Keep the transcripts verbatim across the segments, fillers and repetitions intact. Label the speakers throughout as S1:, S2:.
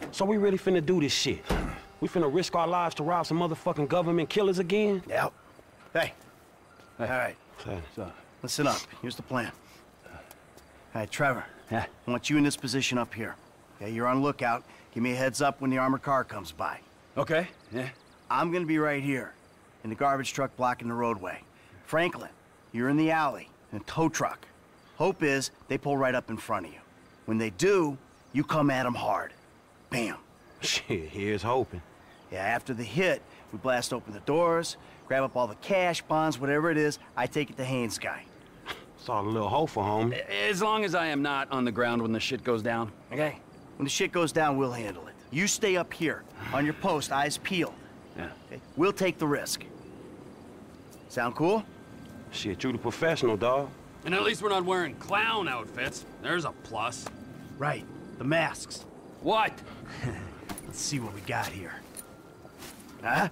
S1: So we really finna do this shit? We finna risk our lives to rob some motherfucking government killers again?
S2: Yep. Hey. Hey. All right.
S1: Hey.
S2: So, listen up. Here's the plan. All right, Trevor.
S1: Yeah?
S2: I want you in this position up here. Okay, you're on lookout. Give me a heads up when the armored car comes by.
S1: Okay, yeah.
S2: I'm gonna be right here, in the garbage truck blocking the roadway. Franklin, you're in the alley, in a tow truck. Hope is they pull right up in front of you. When they do, you come at them hard. Bam.
S1: Shit, here's hoping.
S2: Yeah, after the hit, we blast open the doors, grab up all the cash, bonds, whatever it is, I take it to Haynes' guy.
S1: Saw a little hopeful, homie.
S3: As long as I am not on the ground when the shit goes down.
S2: Okay? When the shit goes down, we'll handle it. You stay up here, on your post, eyes peeled.
S1: Yeah.
S2: Okay? We'll take the risk. Sound cool?
S1: Shit, you the professional, dawg.
S3: And at least we're not wearing clown outfits. There's a plus.
S2: Right. The masks.
S3: What?
S2: Let's see what we got here. Huh?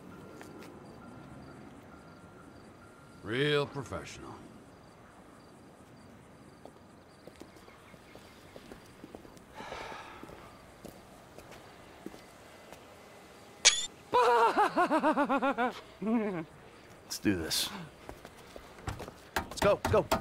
S3: Real professional.
S2: Let's do this. Let's go, let's go.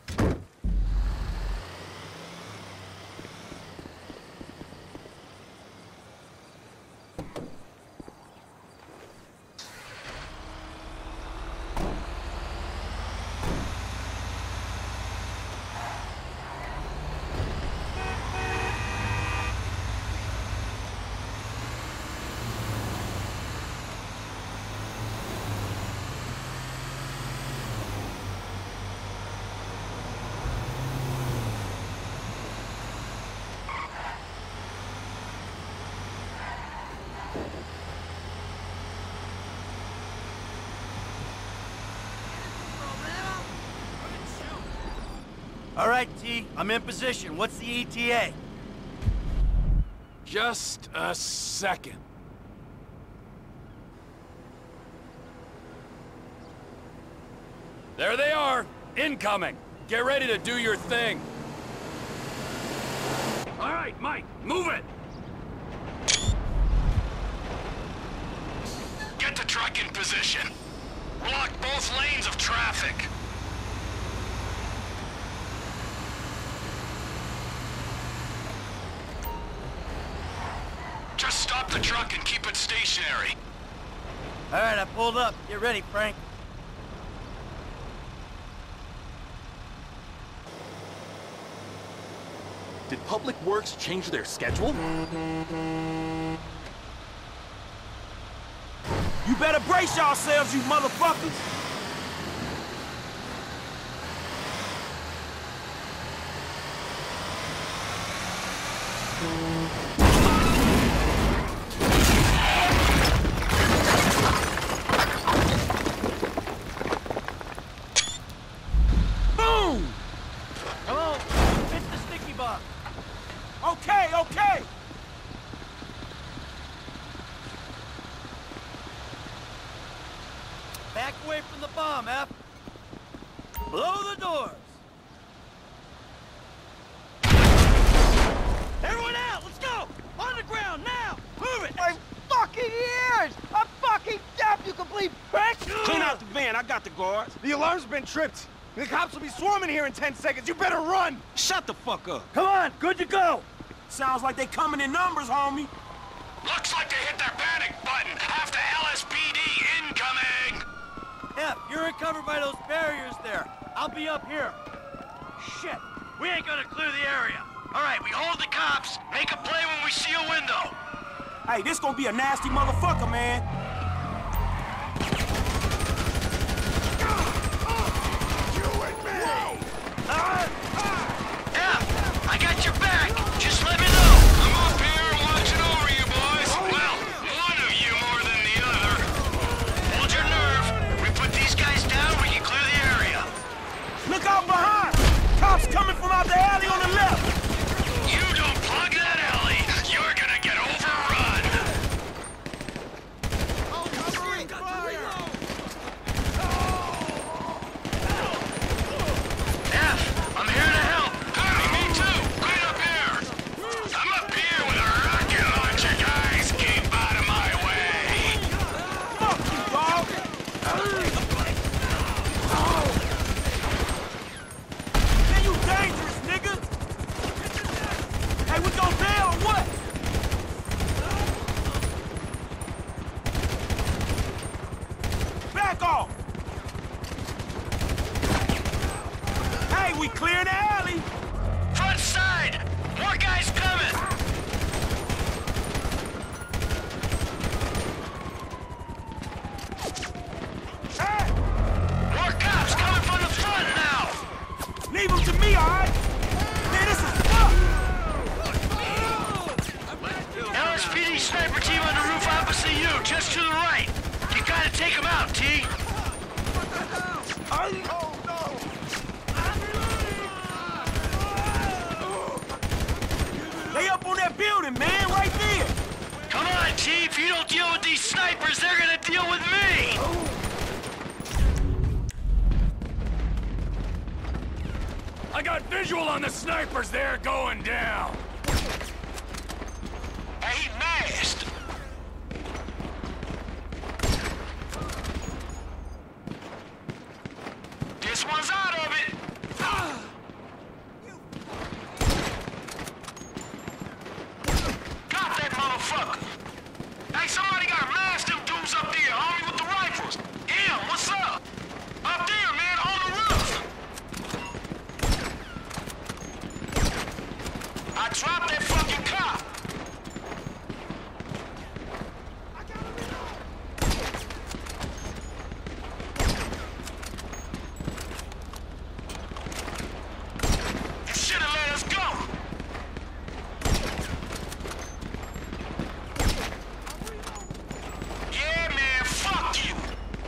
S2: All right, T, I'm in position. What's the E T A?
S4: Just a second.
S3: There they are! Incoming! Get ready to do your thing! All right, Mike, move it!
S4: Get the truck in position. Block both lanes of traffic. Just stop the truck and keep it stationary.
S2: All right, I pulled up. Get ready, Frank.
S5: Did Public Works change their schedule?
S6: You better brace yourselves, you motherfuckers! Boom!
S2: Come on, hit the sticky bomb.
S6: Okay, okay!
S2: Back away from the bomb, F. Blow the doors. Everyone out! Let's go! On the ground, now! Move it!
S6: My fucking ears! I'm fucking deaf, you complete bitch! Clean out the van, I got the guards.
S7: The alarm's been tripped. The cops will be swarming here in ten seconds. You better run!
S6: Shut the fuck up.
S2: Come on, good to go!
S6: Sounds like they coming in numbers, homie.
S4: Looks like they hit their panic button. After L S P D incoming.
S2: F, you're covered by those barriers there. I'll be up here. Shit, we ain't gonna clear the area. All right, we hold the cops. Make a play when we see a window.
S6: Hey, this gonna be a nasty motherfucker, man.
S4: You and me.
S2: Uh, F, I got your back. Just let me know.
S4: I'm up here watching over you boys. Well, one of you more than the other.
S2: Hold your nerve. If we put these guys down, we can clear the area.
S6: Look out behind! Cops coming from out the alley on the left!
S4: You don't plug that alley. You're gonna get overrun.
S6: Oh, covering fire!
S2: F, I'm here
S6: Hey, we gon' bail or what? Back off! Hey, we clear the alley!
S4: Front side! More guys coming!
S6: Hey!
S4: More cops coming from the front now!
S6: Leave them to me, all right? Man, this is fucked!
S4: L S P D sniper team on the roof opposite you, just to the right. You gotta take them out, T.
S6: Oh, no! They up on that building, man, right there!
S4: Come on, T. If you don't deal with these snipers, they're gonna deal with me!
S3: I got visual on the snipers. They're going down.
S4: Hey, he masked! This one's out of it! Got that motherfucker! Hey, somebody got masked them dudes up there, homie, with the rifles! M, what's up? Up there, man, on the roof! I dropped that fucking cop! You should've let us go! Yeah, man, fuck you!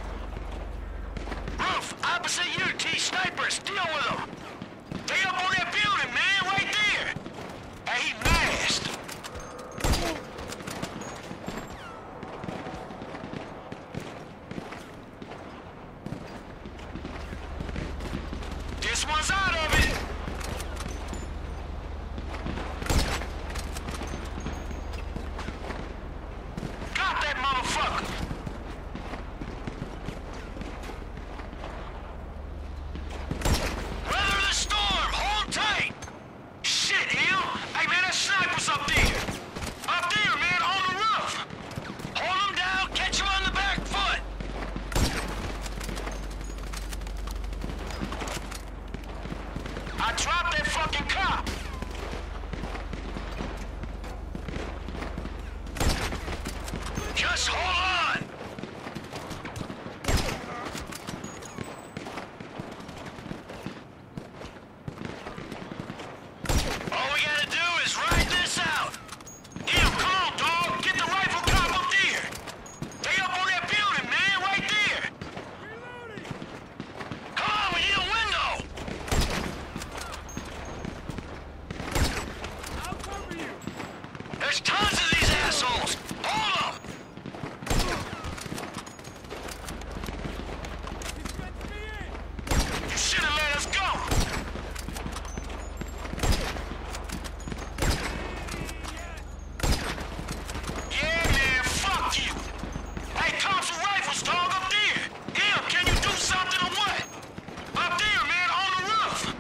S4: Roof, opposite you, T. Snipers, deal with them! They up on that building, man, right there! Hey, he masked! This one's out of it! Got that motherfucker! Weather the storm! Hold tight! Shit, Hill! Hey, man, that sniper's up there! Up there, man, on the roof! Hold him down, catch him on the back foot! I dropped that fucking cop! Just hold on! All we gotta do is ride this out! Ew, come on, dog! Get the rifle cop up there! They up on that building, man, right there! Come on, we need a window!
S3: I'll cover you.
S4: There's tons of these assholes! Hold them! You should've let us go! Yeah, man, fuck you! Hey, cops with rifles, dog, up there! Em, can you do something or what? Up there, man, on the roof!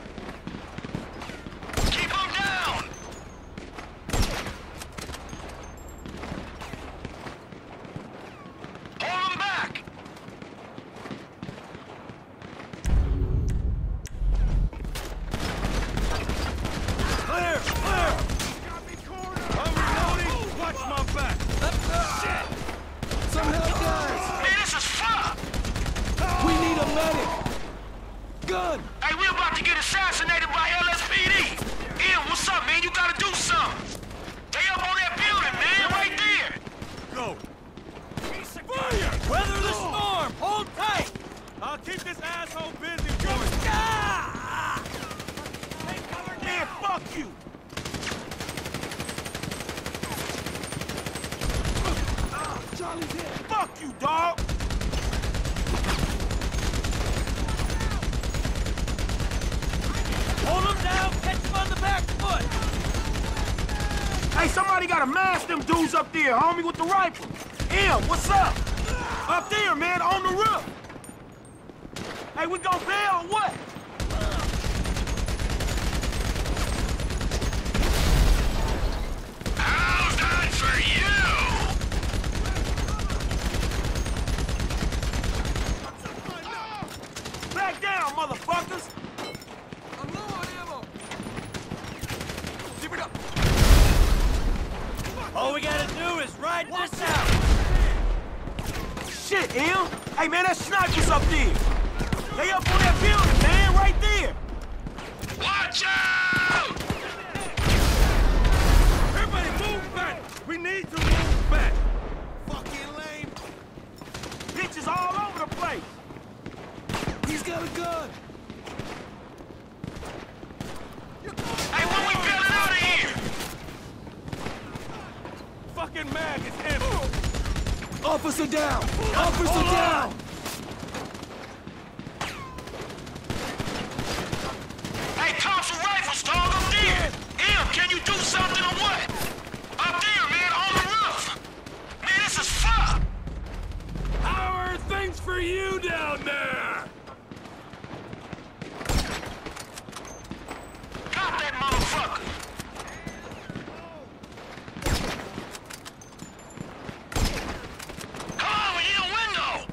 S4: Keep them down! Hold them back!
S6: Clear! Clear! I'm reloading! Watch my back! Shit! Some help, guys!
S4: Man, this is fucked!
S6: We need a medic! Gun!
S4: Hey, we're about to get assassinated by L S P D! Em, what's up, man? You gotta do something! They up on that building, man, right there!
S6: Go! Fire! Weather the storm! Hold tight! I'll keep this asshole busy for you! Man, fuck you! Charlie's here! Fuck you, dog! Hold him down, catch him on the back foot! Hey, somebody gotta mask them dudes up there, homie, with the rifle! Em, what's up? Up there, man, on the roof! Hey, we gon' bail or what? Ride this out! Shit, Em! Hey, man, that sniper's up there! They up on that building, man, right there!
S4: Watch out!
S3: Everybody move back! We need to move back!
S6: Fucking lame! Bitches all over the place! He's got a gun!
S4: Hey, when we get out of here!
S3: Fucking mag is empty!
S6: Officer down! Officer down!
S4: Hey, Thompson rifles, dog, up there! Em, can you do something or what? Up there, man, on the roof! Man, this is fucked!
S3: How are things for you down there?
S4: Got that motherfucker! Come on, we need a window!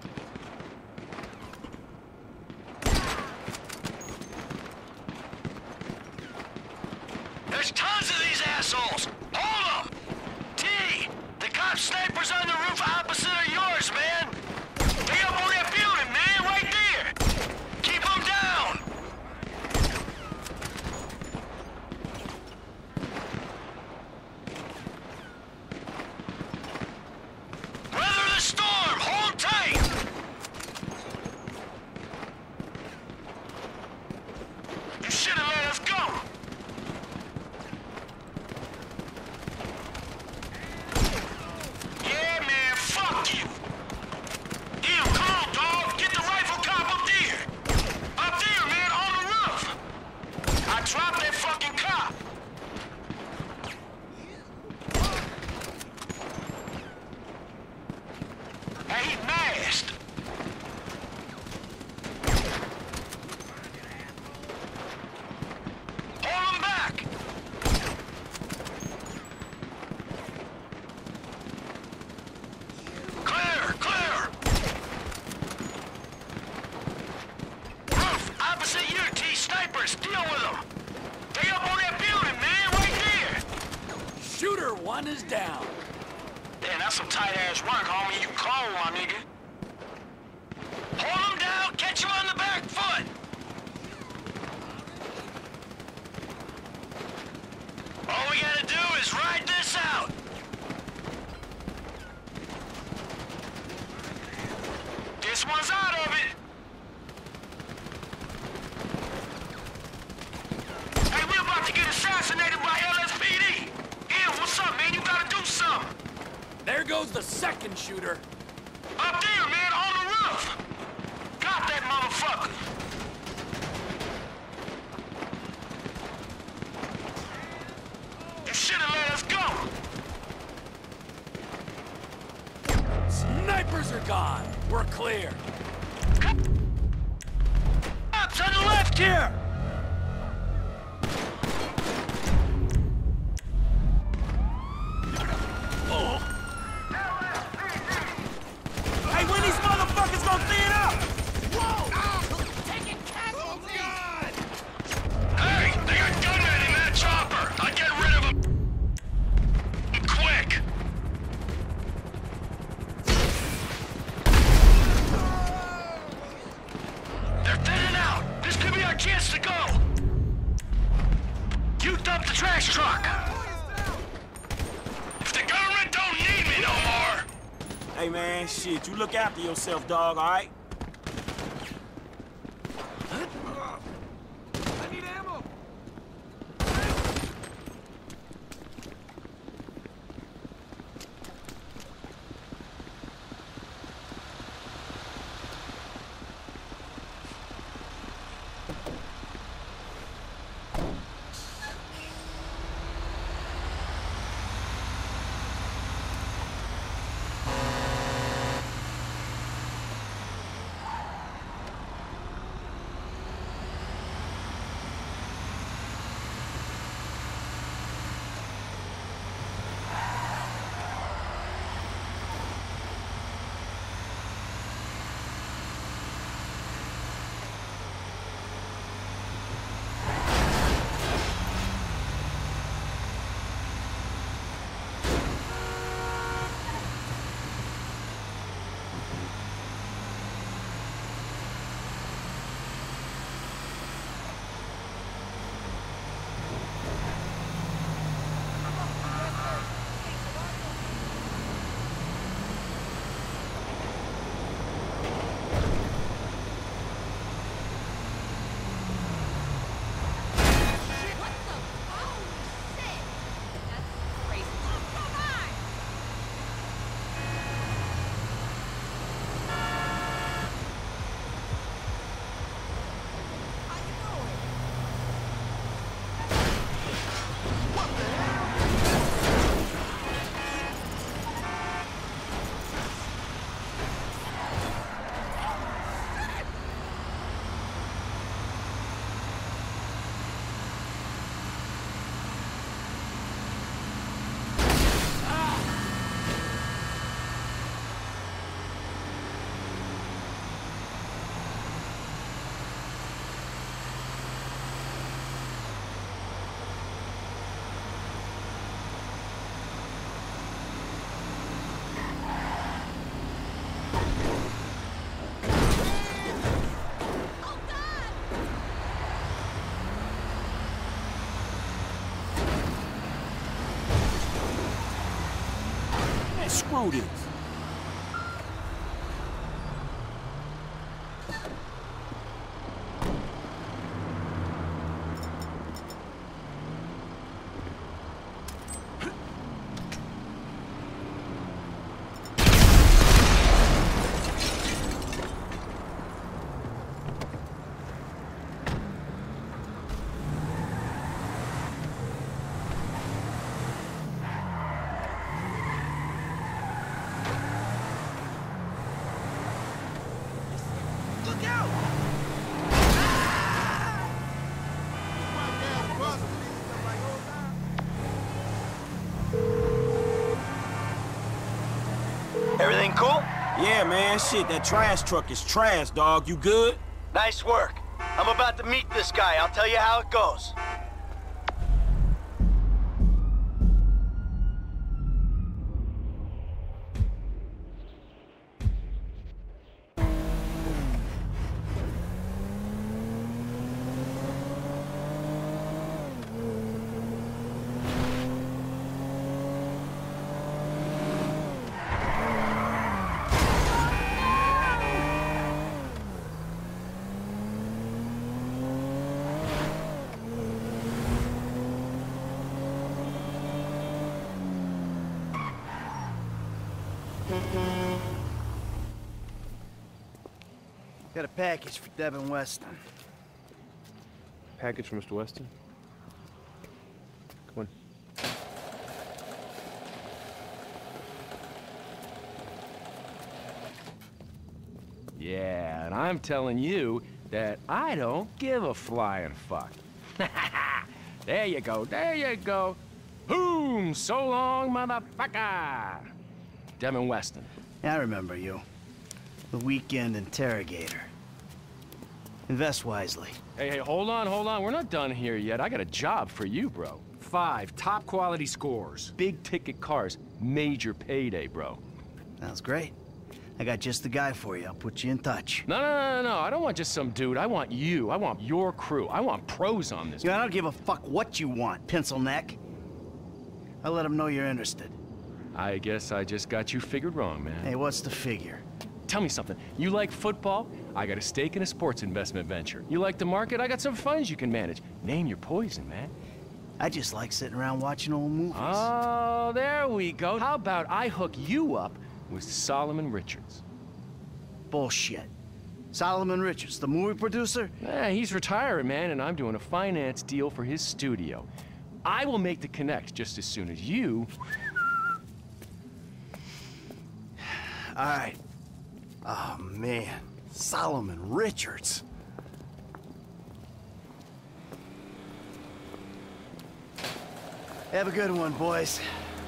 S4: There's tons of these assholes! Hold them! T! The cop sniper's on the roof opposite of yours, man! They up on that building, man, right there! Keep them down! Weather the storm! Hold tight! You should have let us go! Yeah, man, fuck you! Em, come on, dog! Get the rifle cop up there! Up there, man, on the roof! I dropped that fucking cop! Hey, he masked! Hold him back! Clear! Clear! Roof! Opposite you, T! Snipers! Deal with them! They up on that building, man! Right there!
S3: Shooter one is down.
S4: Damn, that's some tight-ass work, homie. You cold, my nigga. Hold him down! Catch him on the back foot! All we gotta do is ride this out! This one's out of it! Hey, we're about to get assassinated by L S P D! Em, what's up, man? You gotta do something!
S3: There goes the second shooter.
S4: Up there, man, on the roof! Got that motherfucker! You should've let us go!
S3: Snipers are gone. We're clear.
S4: Up to the left here!
S6: Hey, when these motherfuckers gonna thin up?
S4: Hey, they got gunmen in that chopper! I'll get rid of them! Quick! They're thinning out! This could be our chance to go! You dump the trash truck! If the government don't need me no more!
S6: Hey, man, shit, you look after yourself, dog, all right? I need ammo! screw this.
S2: Everything cool?
S6: Yeah, man, shit, that trash truck is trash, dog. You good?
S2: Nice work. I'm about to meet this guy. I'll tell you how it goes. Got a package for Devin Weston.
S8: Package from Mister Weston? Come on.
S9: Yeah, and I'm telling you that I don't give a flying fuck. There you go, there you go. Boom! So long, motherfucker! Devin Weston.
S2: I remember you. The weekend interrogator. Invest wisely.
S9: Hey, hey, hold on, hold on. We're not done here yet. I got a job for you, bro. Five top quality scores. Big ticket cars. Major payday, bro.
S2: Sounds great. I got just the guy for you. I'll put you in touch.
S9: No, no, no, no, no. I don't want just some dude. I want you. I want your crew. I want pros on this.
S2: You know, I don't give a fuck what you want, pencil neck. I'll let them know you're interested.
S9: I guess I just got you figured wrong, man.
S2: Hey, what's the figure?
S9: Tell me something. You like football? I got a stake in a sports investment venture. You like the market? I got some funds you can manage. Name your poison, man.
S2: I just like sitting around watching old movies.
S9: Oh, there we go. How about I hook you up with Solomon Richards?
S2: Bullshit. Solomon Richards, the movie producer?
S9: Yeah, he's retiring, man, and I'm doing a finance deal for his studio. I will make the connect just as soon as you...
S2: All right. Oh, man. Solomon Richards. Have a good one, boys.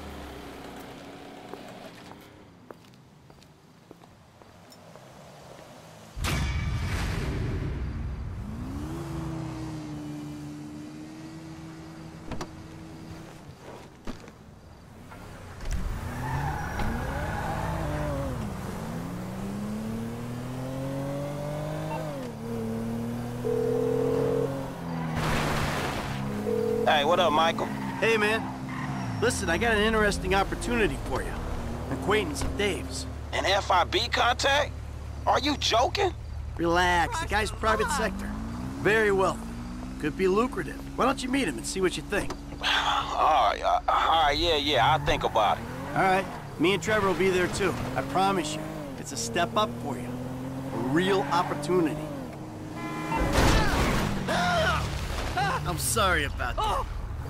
S6: Hey, what up, Michael?
S2: Hey, man. Listen, I got an interesting opportunity for you. An acquaintance of Dave's.
S6: An F I B contact? Are you joking?
S2: Relax, the guy's private sector. Very wealthy. Could be lucrative. Why don't you meet him and see what you think?
S6: all right, uh, all right, yeah, yeah, I'll think about it.
S2: All right, me and Trevor will be there too. I promise you. It's a step up for you. A real opportunity. I'm sorry about that.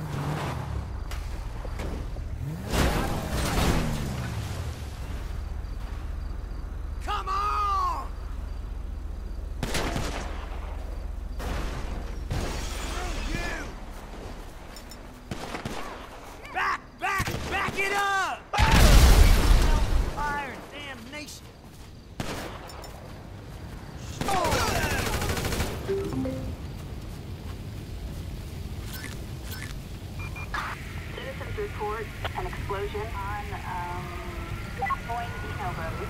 S6: Come on! You! Back, back, back it up! Fire and damnation!
S10: Citizens report an explosion on, um, Boyne Dino Road.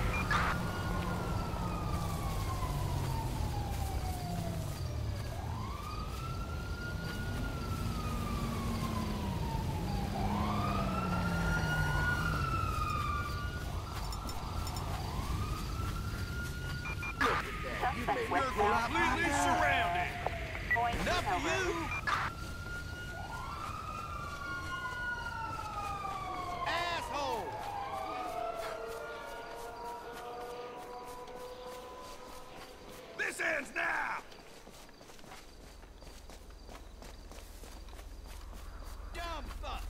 S10: westbound
S3: Completely surrounded.
S10: Point
S3: Enough of
S10: over.
S3: you. Asshole. This ends now. Dumb fuck.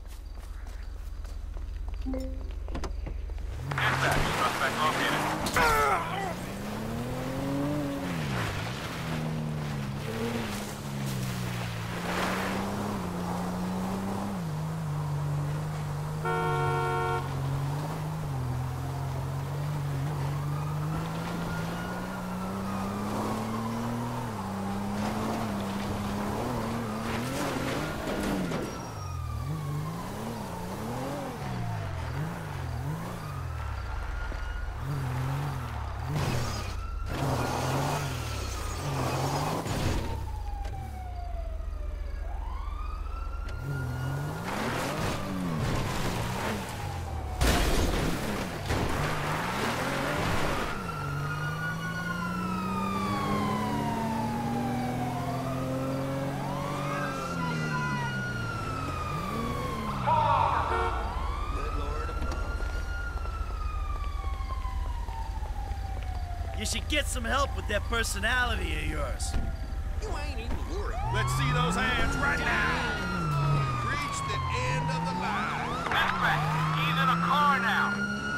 S8: Dispatch, suspect located.
S2: You should get some help with that personality of yours.
S3: You ain't even worried. Let's see those hands right now. Reach the end of the line.
S8: Dispatch, he's in a car now.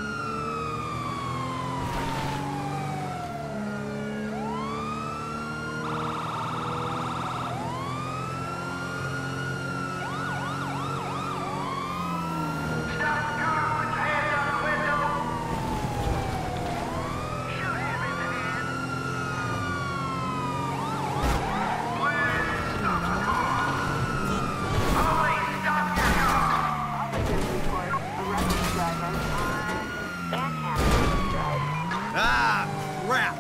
S2: Ah, crap.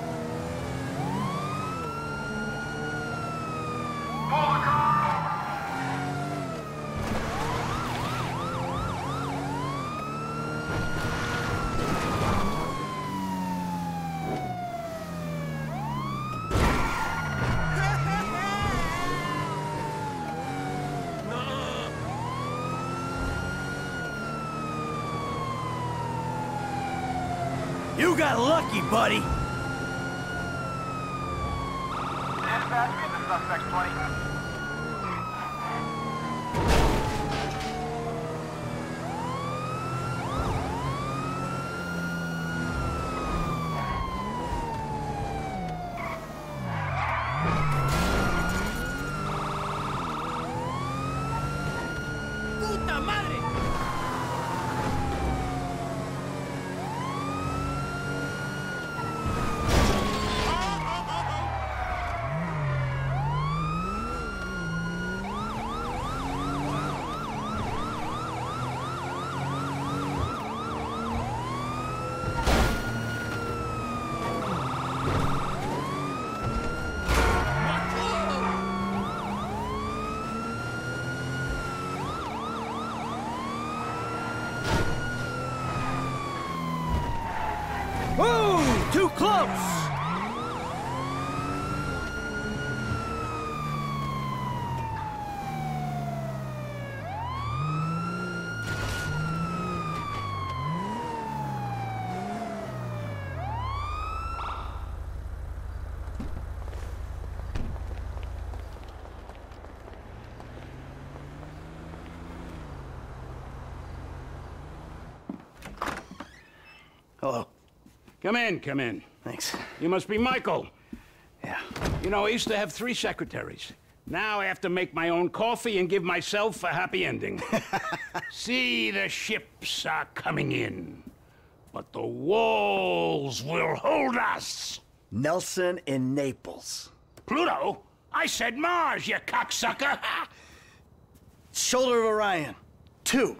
S2: You got lucky, buddy.
S8: Dispatch, get the suspect twenty.
S6: ¡Puta madre!
S2: Ooh, too close. Hello.
S11: Come in, come in.
S2: Thanks.
S11: You must be Michael.
S2: Yeah.
S11: You know, I used to have three secretaries. Now I have to make my own coffee and give myself a happy ending. See, the ships are coming in, but the walls will hold us.
S2: Nelson in Naples.
S11: Pluto? I said Mars, you cocksucker!
S2: Shoulder of Orion. Two.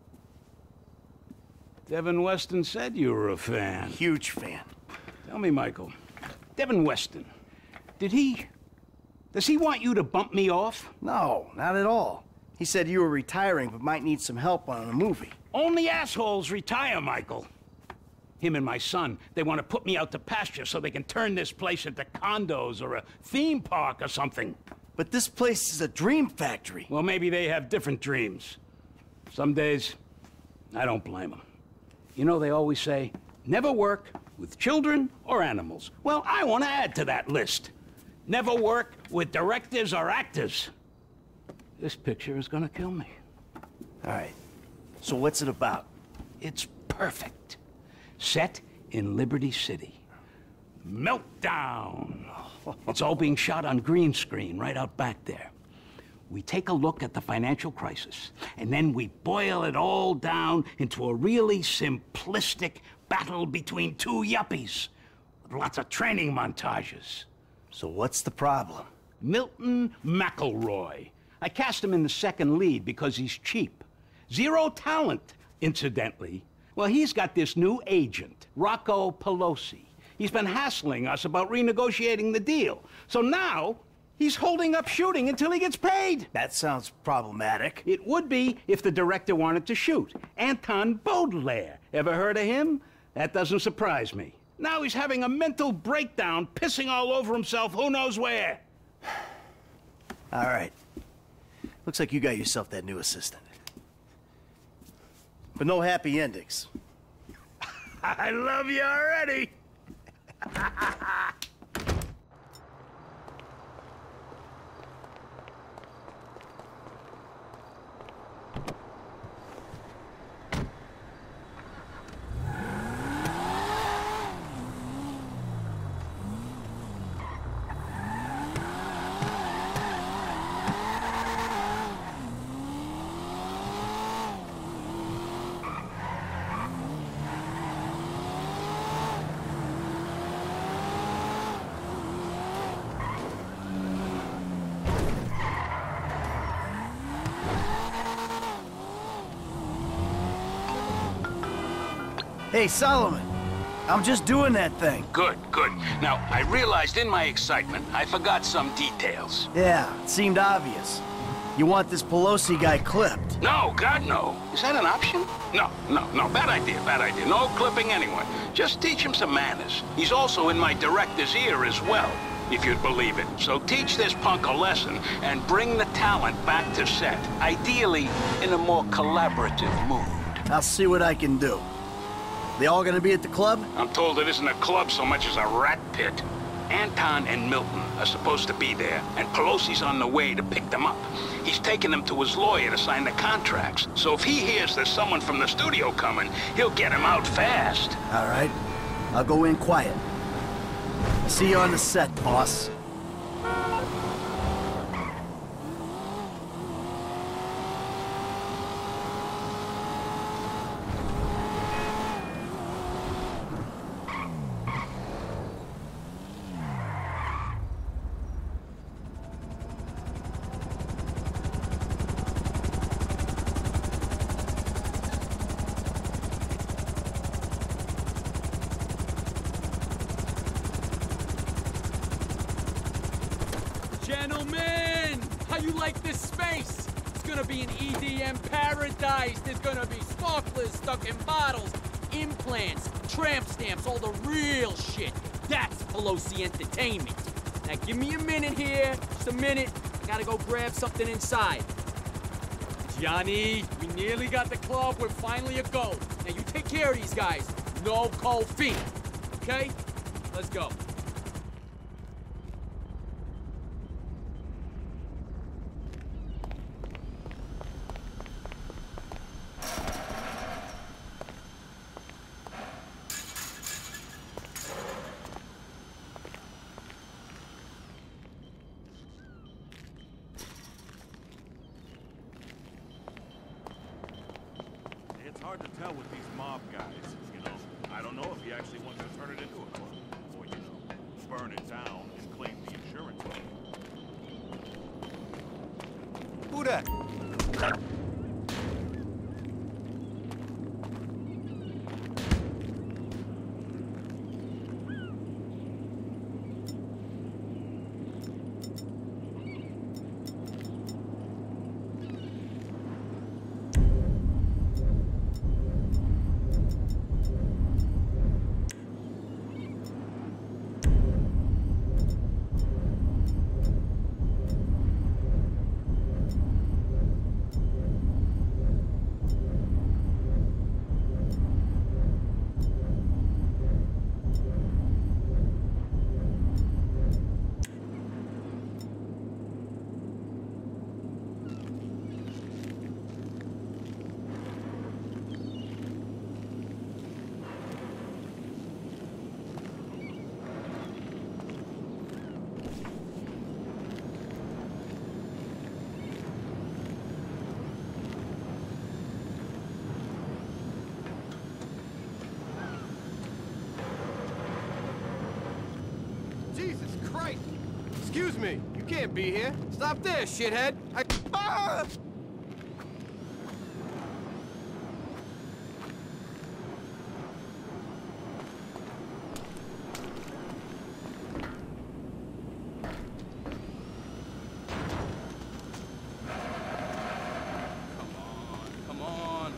S11: Devin Weston said you were a fan.
S2: Huge fan.
S11: Tell me, Michael, Devin Weston, did he... does he want you to bump me off?
S2: No, not at all. He said you were retiring but might need some help on a movie.
S11: Only assholes retire, Michael. Him and my son, they want to put me out to pasture so they can turn this place into condos or a theme park or something.
S2: But this place is a dream factory.
S11: Well, maybe they have different dreams. Some days, I don't blame them. You know, they always say, never work with children or animals. Well, I want to add to that list. Never work with directors or actors. This picture is gonna kill me.
S2: All right, so what's it about?
S11: It's perfect. Set in Liberty City. Meltdown. It's all being shot on green screen right out back there. We take a look at the financial crisis, and then we boil it all down into a really simplistic battle between two yuppies with lots of training montages.
S2: So what's the problem?
S11: Milton McElroy. I cast him in the second lead because he's cheap. Zero talent, incidentally. Well, he's got this new agent, Rocco Pelosi. He's been hassling us about renegotiating the deal. So now, he's holding up shooting until he gets paid.
S2: That sounds problematic.
S11: It would be if the director wanted to shoot. Anton Baudelaire. Ever heard of him? That doesn't surprise me. Now he's having a mental breakdown, pissing all over himself who knows where.
S2: All right. Looks like you got yourself that new assistant. But no happy endings.
S11: I love you already.
S2: Hey, Solomon. I'm just doing that thing.
S11: Good, good. Now, I realized in my excitement, I forgot some details.
S2: Yeah, it seemed obvious. You want this Pelosi guy clipped.
S11: No, God, no. Is that an option? No, no, no. Bad idea, bad idea. No clipping anyone. Just teach him some manners. He's also in my director's ear as well, if you'd believe it. So teach this punk a lesson and bring the talent back to set. Ideally, in a more collaborative mood.
S2: I'll see what I can do. They all gonna be at the club?
S11: I'm told it isn't a club so much as a rat pit. Anton and Milton are supposed to be there, and Pelosi's on the way to pick them up. He's taking them to his lawyer to sign the contracts. So if he hears there's someone from the studio coming, he'll get him out fast.
S2: All right. I'll go in quiet. See you on the set, boss.
S12: Gentlemen, how you like this space? It's gonna be an E D M paradise. There's gonna be sparklers stuck in bottles, implants, tramp stamps, all the real shit. That's Pelosi Entertainment. Now give me a minute here, just a minute. I gotta go grab something inside. Johnny, we nearly got the club. We're finally a go. Now you take care of these guys. No cold feet, okay? Let's go.
S3: It's hard to tell with these mob guys, you know. I don't know if he actually wants to turn it into a club. Or, you know, burn it down and claim the insurance money. Who that?
S7: Excuse me, you can't be here. Stop there, shithead. I... Ah!
S12: Come on.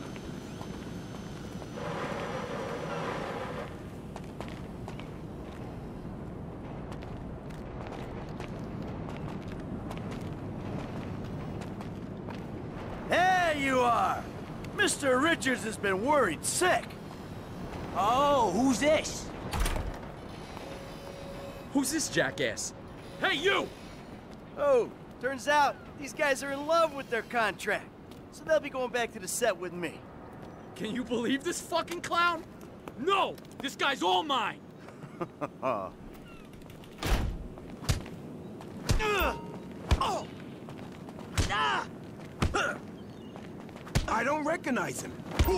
S2: There you are! Mister Richards has been worried sick.
S12: Oh, who's this? Who's this jackass? Hey, you!
S2: Oh, turns out these guys are in love with their contract. So they'll be going back to the set with me.
S12: Can you believe this fucking clown? No! This guy's all mine!
S2: uh.
S6: Oh! Ah! I don't recognize him.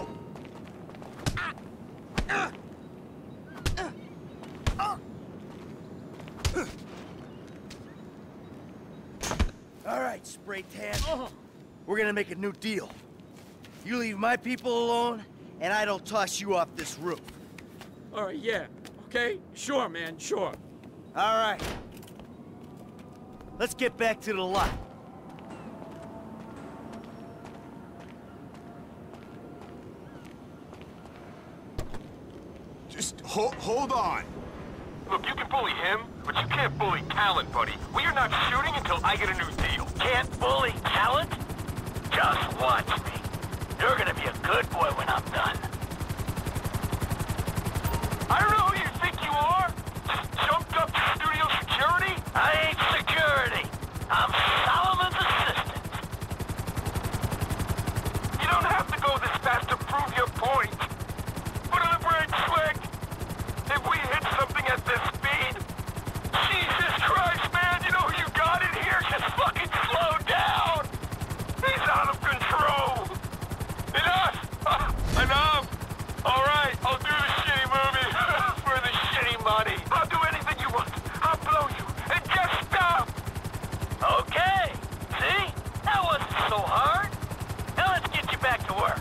S2: All right, spray tan. We're gonna make a new deal. You leave my people alone, and I don't toss you off this roof.
S12: All right, yeah. Okay? Sure, man, sure.
S2: All right. Let's get back to the lot.
S6: Just ho hold on.
S8: Look, you can bully him, but you can't bully talent, buddy. We are not shooting until I get a new deal.
S4: Can't bully talent? Just watch me. You're gonna be a good boy when I'm done.
S8: I don't know who you think you are. Just jumped up to studio security?
S4: I ain't security. I'm Solomon's assistant.
S8: You don't have to go this fast to prove your point. Put on the brakes, Slick. If we hit something at this speed... Jesus Christ, man, you know who you got in here? Just fucking slow down! He's out of control! Enough! Uh, enough! Alright, I'll do the shitty movie for the shitty money. I'll do anything you want. I'll blow you. And just stop!
S4: Okay. See? That wasn't so hard. Now let's get you back to work.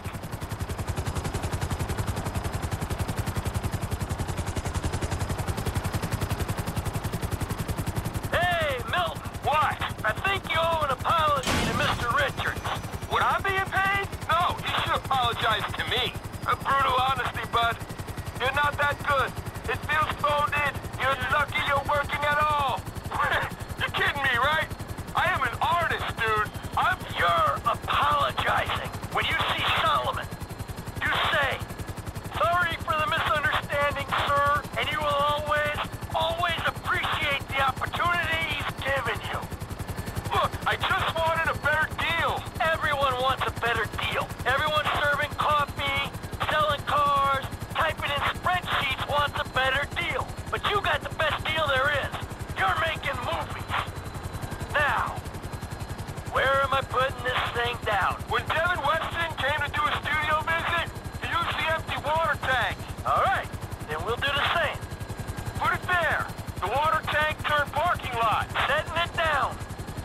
S4: Hey, Milton.
S8: What?
S4: I think you owe an apology to Mister Richards.
S8: Would I being paid? No, you should apologize to me. A brutal honesty, bud. You're not that good. It feels phoned in. You're lucky you're working at all. You're kidding me, right? I am an artist, dude. I'm...
S4: You're apologizing. When you see Solomon, you say, sorry for the misunderstanding, sir, and you will always, always appreciate the opportunity he's given you.
S8: Look, I just wanted a better deal.
S4: Everyone wants a better deal. Everyone serving coffee, selling cars, typing in spreadsheets wants a better deal. But you got the best deal there is. You're making movies. Now, where am I putting this thing down?
S8: When Devin Weston came to do a studio visit, he used the empty water tank.
S4: All right, then we'll do the same.
S8: Put it there. The water tank turned parking lot.
S4: Setting it down.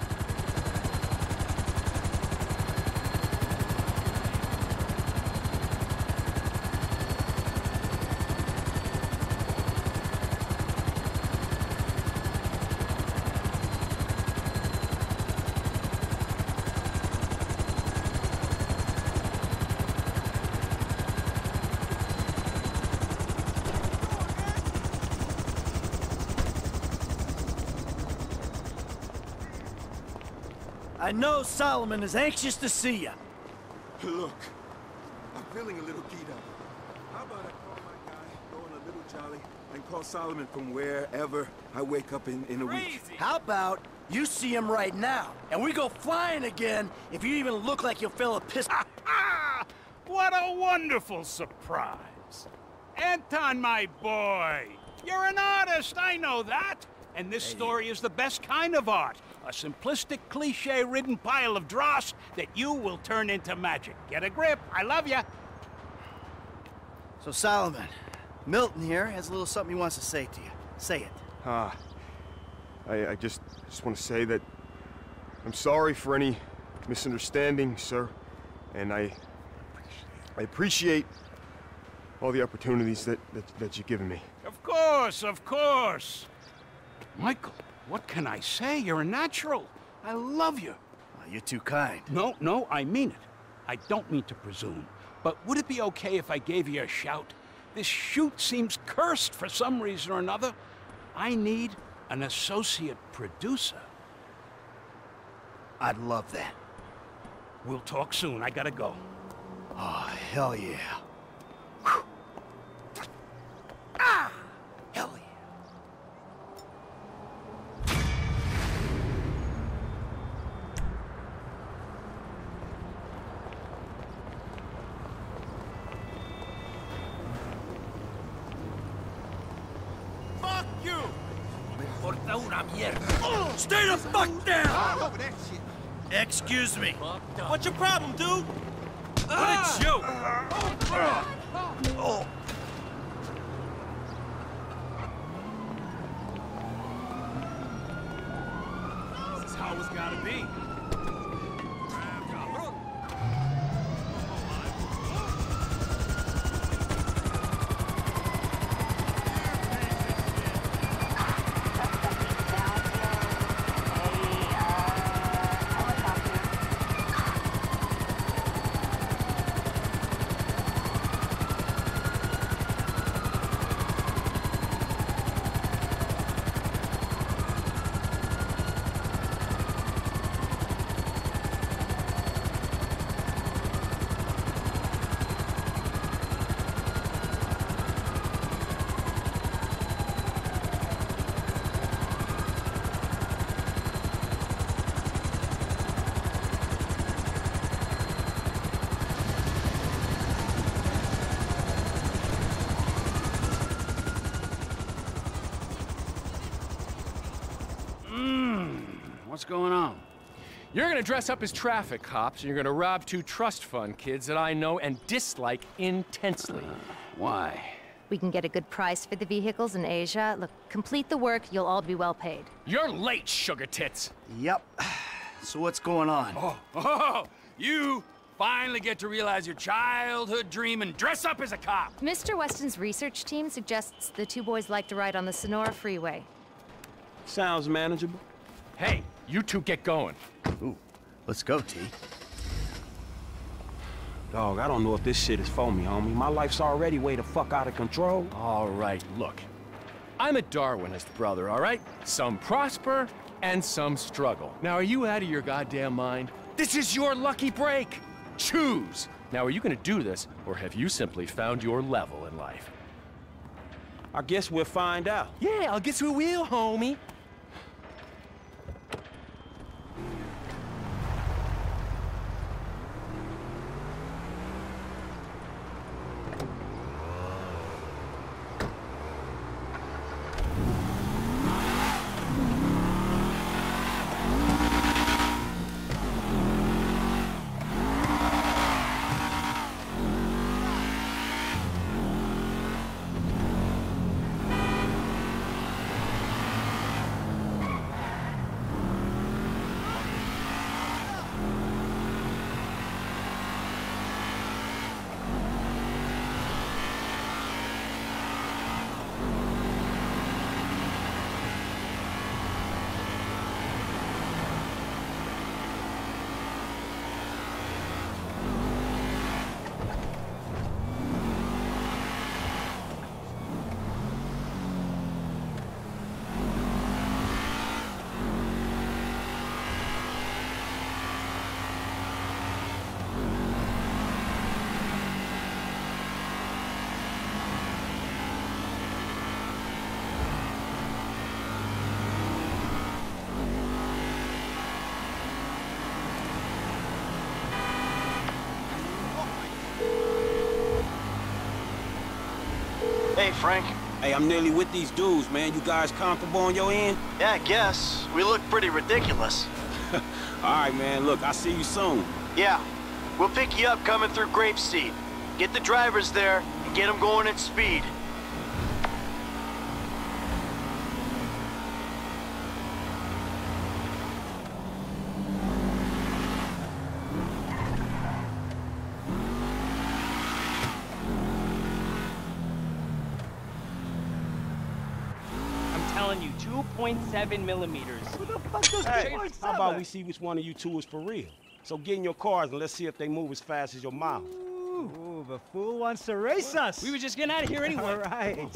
S2: I know Solomon is anxious to see you.
S6: Look, I'm feeling a little keyed up. How about I call my guy, go on a little jolly, and call Solomon from wherever I wake up in, in a week?
S2: How about you see him right now, and we go flying again if you even look like you'll fill a pistol.
S11: What a wonderful surprise. Anton, my boy, you're an artist, I know that. And this story is the best kind of art. A simplistic, cliche-ridden pile of dross that you will turn into magic. Get a grip, I love ya.
S2: So Solomon, Milton here has a little something he wants to say to you. Say it.
S6: Uh,
S13: I, I just, just want to say that I'm sorry for any misunderstanding, sir. And I, I appreciate all the opportunities that, that, that you've given me.
S11: Of course, of course. Michael, what can I say? You're a natural. I love you.
S2: Oh, you're too kind.
S11: No, no, I mean it. I don't mean to presume. But would it be okay if I gave you a shout? This shoot seems cursed for some reason or another. I need an associate producer.
S2: I'd love that.
S11: We'll talk soon. I gotta go.
S2: Oh, hell yeah.
S11: Whew. Ah! Hell yeah.
S6: Fuck you!
S4: Me importa una mierda. Stay the fuck down!
S6: Excuse me. What's your problem, dude?
S4: What a joke!
S6: Oh.
S3: This is how it's gotta be.
S11: What's going on?
S9: You're gonna dress up as traffic cops, and you're gonna rob two trust fund kids that I know and dislike intensely.
S11: Uh, why?
S14: We can get a good price for the vehicles in Asia. Look, complete the work, you'll all be well paid.
S9: You're late, sugar tits.
S2: Yep. So what's going on?
S12: Oh, oh, you finally get to realize your childhood dream and dress up as a cop.
S14: Mister Weston's research team suggests the two boys like to ride on the Sonora Freeway.
S1: Sounds manageable.
S9: Hey, you two get going.
S2: Ooh, let's go, T.
S1: Dog, I don't know if this shit is for me, homie. My life's already way the fuck out of control.
S9: All right, look. I'm a Darwinist, brother, all right? Some prosper and some struggle. Now, are you out of your goddamn mind? This is your lucky break. Choose. Now, are you gonna do this, or have you simply found your level in life?
S1: I guess we'll find out.
S9: Yeah, I guess we will, homie.
S2: Hey, Frank.
S1: Hey, I'm nearly with these dudes, man. You guys comfortable on your end?
S2: Yeah, I guess. We look pretty ridiculous.
S1: All right, man. Look, I'll see you soon.
S2: Yeah. We'll pick you up coming through Grapeseed. Get the drivers there and get them going at speed.
S15: two point seven millimeters.
S6: What the fuck does
S1: Hey,
S6: two point seven?
S1: how about we see which one of you two is for real? So get in your cars and let's see if they move as fast as your mouth.
S16: Ooh, the fool wants to race us.
S15: We were just getting out of here anyway.
S16: All right.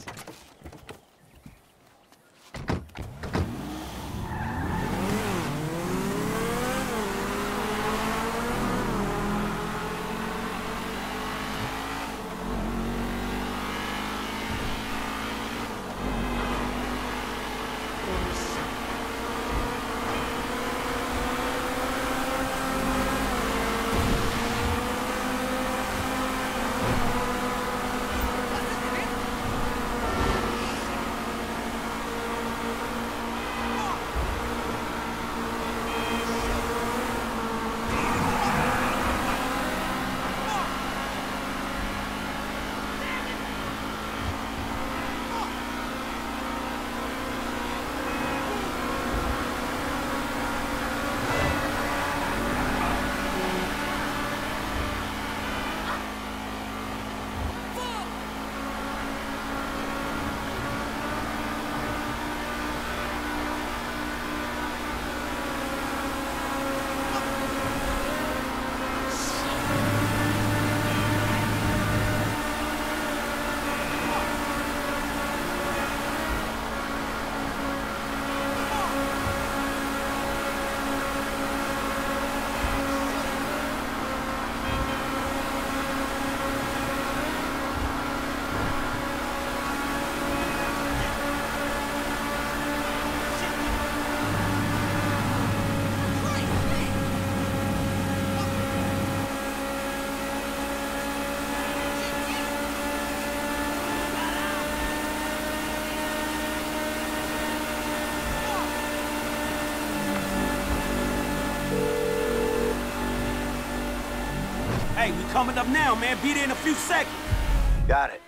S1: Hey, we coming up now, man. Be there in a few seconds.
S2: Got it.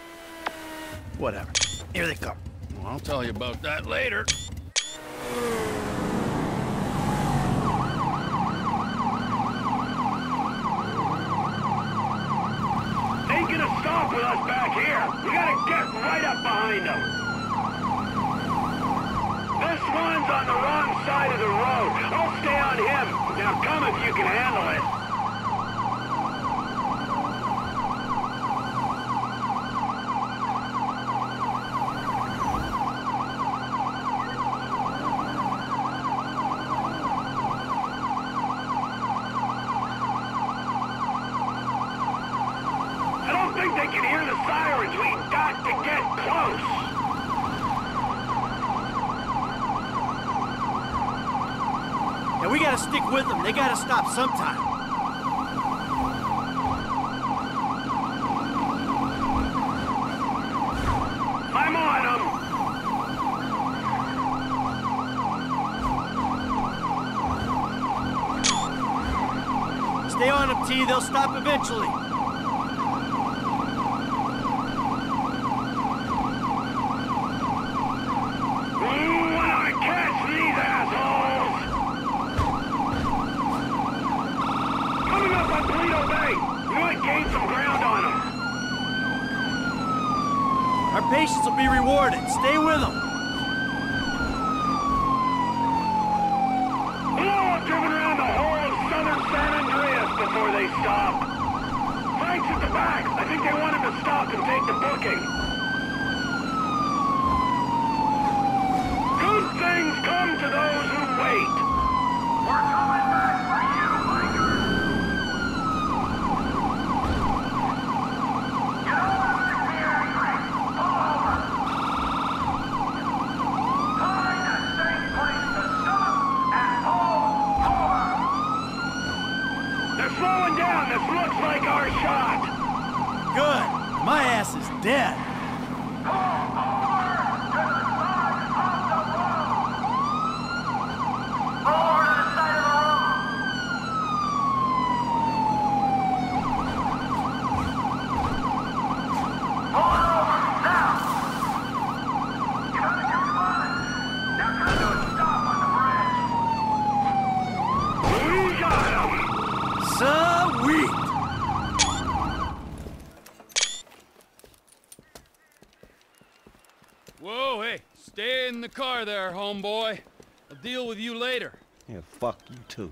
S2: Whatever. Here they come.
S11: Well, I'll tell you about that later.
S8: Ain't gonna stop with us back here. We gotta get right up behind them. This one's on the wrong side of the road. I'll stay on him. Now come if you can handle it. I don't think they can hear the sirens. We got to get close.
S2: Yeah, we gotta stick with them. They gotta stop sometime.
S8: I'm on them.
S2: Stay on them, T. They'll stop eventually. Our patience will be rewarded. Stay with them.
S8: Hello, I've driven around the whole of southern San Andreas before they stop. Frank's at the back. I think they want him to stop and take the booking. Good things come to those who wait. We're coming back for you, Micah. You know what? Slowing down, this looks like our shot.
S2: Good. My ass is dead.
S17: Whoa, hey, stay in the car there, homeboy. I'll deal with you later.
S1: Yeah, fuck you too.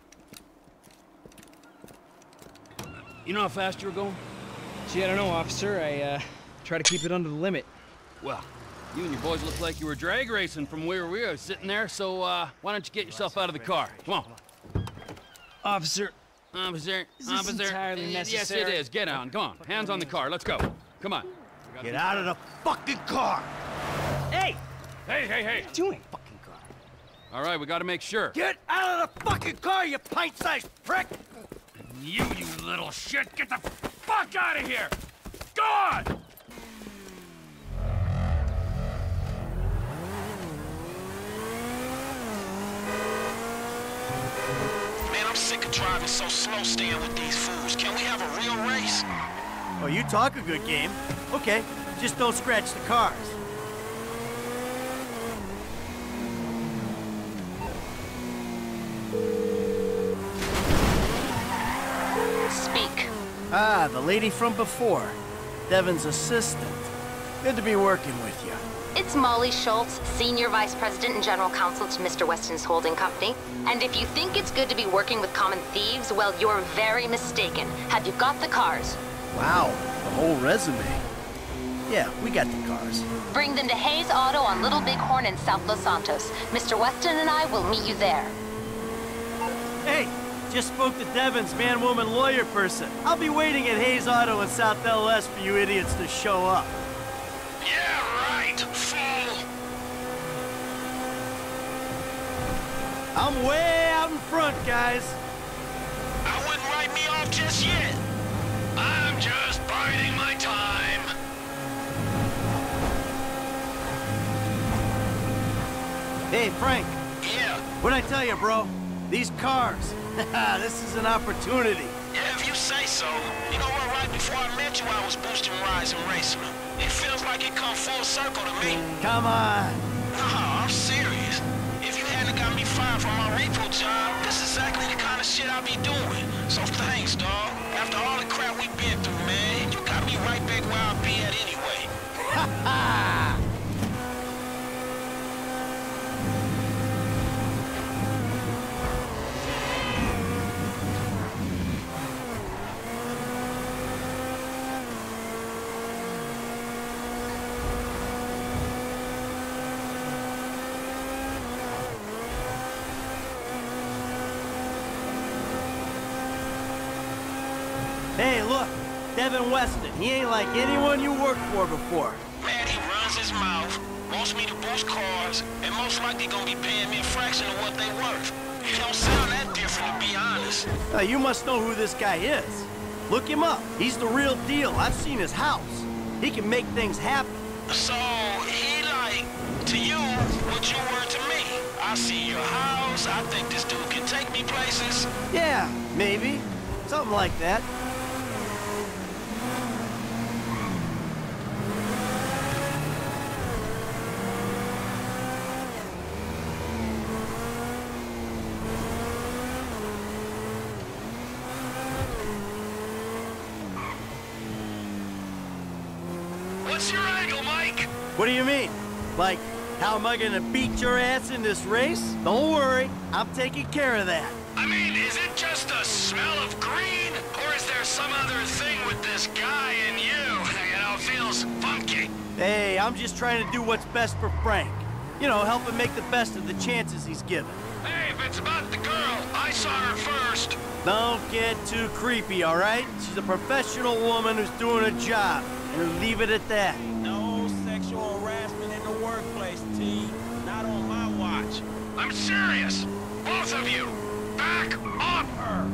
S17: You know how fast you were going?
S15: Gee, I don't know, officer. I, uh, try to keep it under the limit.
S17: Well, you and your boys look like you were drag racing from where we were sitting there, so, uh, why don't you get yourself out of the car? Come on.
S15: Officer.
S17: Officer.
S15: Is this
S17: Officer.
S15: entirely
S17: Uh,
S15: necessary?
S17: Yes, it is. Get on. Come on. Hands on the car. Let's go. Come on.
S2: Get out of the fucking car!
S15: Hey!
S17: Hey, hey, hey!
S15: What are you doing?
S2: Fucking car.
S17: All right, we gotta make sure.
S2: Get out of the fucking car, you pint-sized prick!
S17: You, you little shit! Get the fuck out of here! Go on!
S4: Man, I'm sick of driving so slow staying with these fools. Can we have a real race?
S2: Oh, you talk a good game. Okay, just don't scratch the cars.
S10: Speak.
S2: Ah, the lady from before. Devin's assistant. Good to be working with you.
S14: It's Molly Schultz, Senior Vice President and General Counsel to Mister Weston's holding company. And if you think it's good to be working with common thieves, well, you're very mistaken. Have you got the cars?
S2: Wow, the whole resume. Yeah, we got the cars.
S14: Bring them to Hayes Auto on Little Bighorn in South Los Santos. Mister Weston and I will meet you there.
S2: Hey, just spoke to Devin's man-woman lawyer person. I'll be waiting at Hayes Auto in South L S for you idiots to show up.
S4: Yeah, right, fool!
S2: I'm way out in front, guys.
S4: I wouldn't write me off just yet. I'm just biding my time.
S2: Hey, Frank.
S4: Yeah?
S2: What'd I tell you, bro? These cars. This is an opportunity.
S4: Yeah, if you say so. You know what, right before I met you, I was boosting rides and racing them. It feels like it come full circle to me.
S2: Come on.
S4: No, I'm serious. If you hadn't got me fired from my repo job, this is exactly the kind of shit I be doing. So thanks, dawg. After all the crap we've been through, man, you got me right back where I be at anyway.
S2: Ha ha! Hey, look, Devin Weston. He ain't like anyone you worked for before.
S4: Man, he runs his mouth, wants me to boost cars, and most likely gonna be paying me a fraction of what they worth. He don't sound that different, to be honest.
S2: Uh, you must know who this guy is. Look him up. He's the real deal. I've seen his house. He can make things happen.
S4: So, he like, to you, what you were to me. I see your house, I think this dude can take me places.
S2: Yeah, maybe. Something like that.
S4: What's your angle, Mike?
S2: What do you mean? Like, how am I gonna beat your ass in this race? Don't worry, I'm taking care of that.
S4: I mean, is it just the smell of green? Or is there some other thing with this guy and you? You know, feels funky.
S2: Hey, I'm just trying to do what's best for Frank. You know, help him make the best of the chances he's given.
S4: Hey, if it's about the girl, I saw her first.
S2: Don't get too creepy, all right? She's a professional woman who's doing a job. And leave it at that.
S6: No sexual harassment in the workplace, T. Not on my watch.
S4: I'm serious. Both of you. Back off her.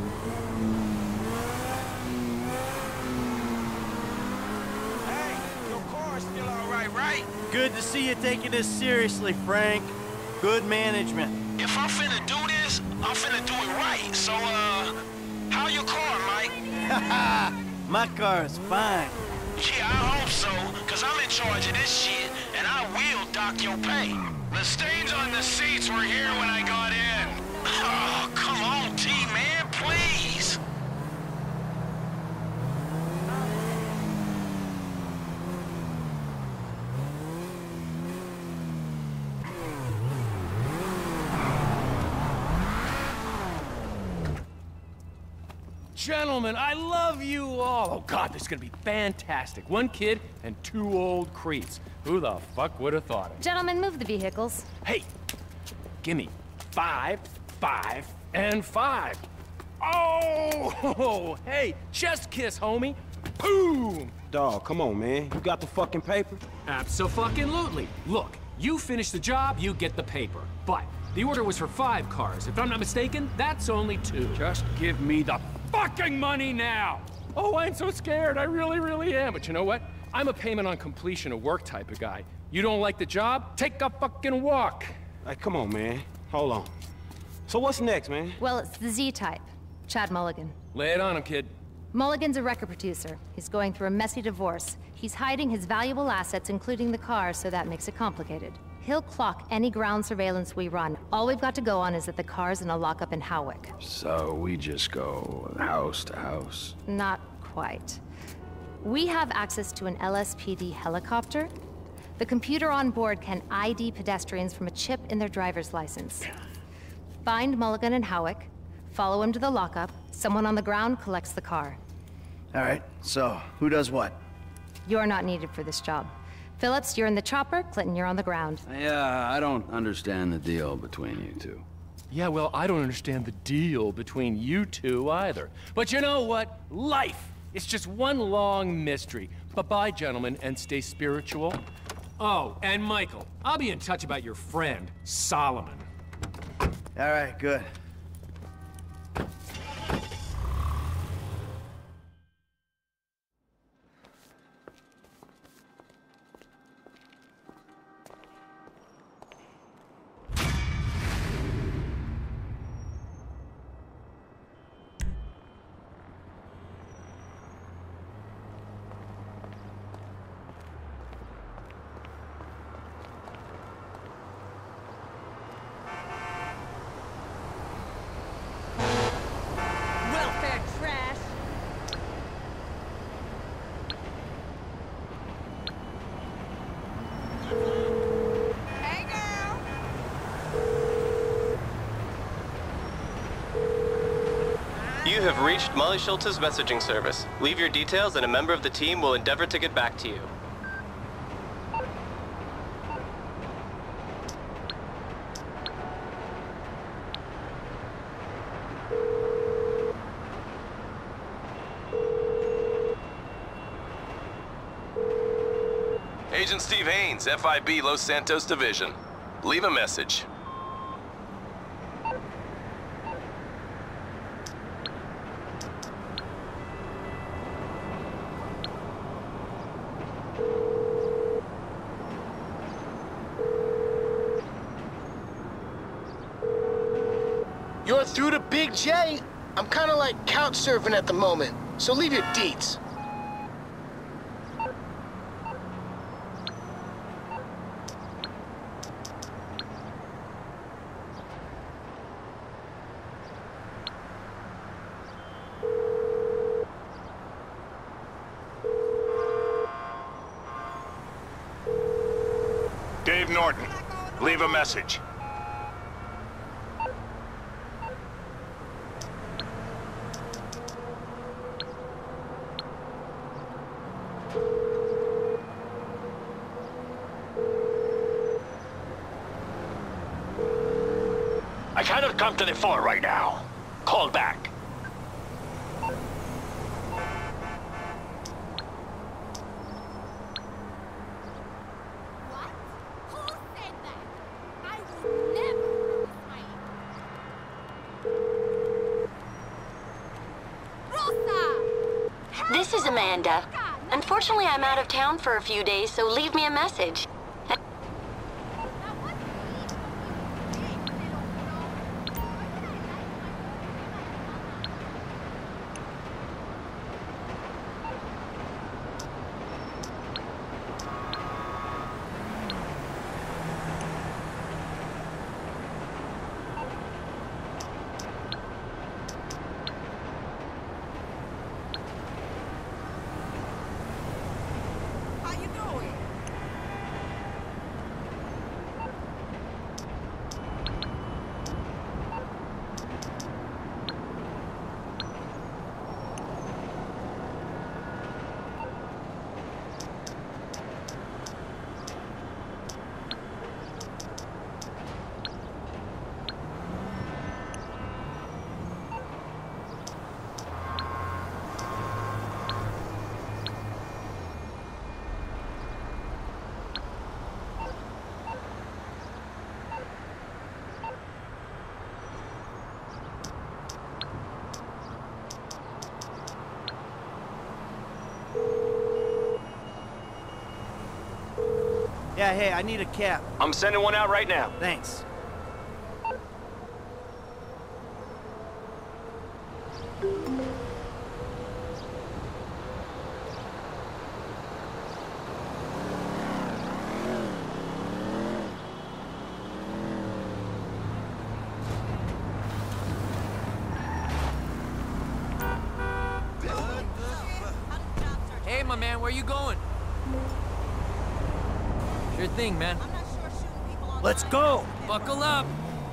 S6: Hey, your car's still all right, right?
S2: Good to see you taking this seriously, Frank. Good management.
S4: If I'm finna do this, I'm finna do it right. So, uh, how your car, Mike?
S2: Haha, my car's fine.
S4: Yeah, I hope so, cause I'm in charge of this shit, and I will dock your pay. The stains on the seats were here when I got in. Oh, come on, T, man, please.
S9: gentlemen, I love you all. Oh, God, this is gonna be fantastic. One kid and two old creeps. Who the fuck would have thought it?
S14: Gentlemen, move the vehicles.
S9: Hey, gimme five, five, and five. Oh, hey, chest kiss, homie. Boom!
S1: Dawg, come on, man. You got the fucking paper?
S12: Abso-fucking-lutely. Look, you finish the job, you get the paper. But the order was for five cars. If I'm not mistaken, that's only two.
S9: Just give me the fucking money now! Oh, I'm so scared. I really, really am. But you know what? I'm a payment on completion of work type of guy. You don't like the job? Take a fucking walk.
S1: Hey, come on, man. Hold on. So what's next, man?
S14: Well, it's the Z-type. Chad Mulligan.
S9: Lay it on him, kid.
S14: Mulligan's a record producer. He's going through a messy divorce. He's hiding his valuable assets, including the car, so that makes it complicated. He'll clock any ground surveillance we run. All we've got to go on is that the car's in a lockup in Howick.
S18: So we just go house to house?
S14: Not quite. We have access to an L S P D helicopter. The computer on board can I D pedestrians from a chip in their driver's license. Find Mulligan in Howick, follow him to the lockup, someone on the ground collects the car.
S2: All right, so who does what?
S14: You're not needed for this job. Phillips, you're in the chopper. Clinton, you're on the ground.
S18: Yeah, I don't understand the deal between you two.
S9: Yeah, well, I don't understand the deal between you two either. But you know what? Life! It's just one long mystery. Bye-bye, gentlemen, and stay spiritual.
S12: Oh, and Michael, I'll be in touch about your friend, Solomon.
S2: All right, good.
S19: You have reached Molly Schultz's messaging service. Leave your details and a member of the team will endeavor to get back to you.
S20: Agent Steve Haynes, F I B Los Santos Division. Leave a message.
S21: You're through to Big J. I'm kind of like couch surfing at the moment, so leave your deets.
S3: Dave Norton, leave a message.
S4: I cannot come to the fore right now. Call back.
S14: This is Amanda. Unfortunately, I'm out of town for a few days, so leave me a message.
S2: Yeah, hey, I need a cab.
S5: I'm sending one out right now.
S2: Thanks.
S12: Hey, my man, where you going? Sure thing, man.
S2: Let's go!
S12: Buckle up!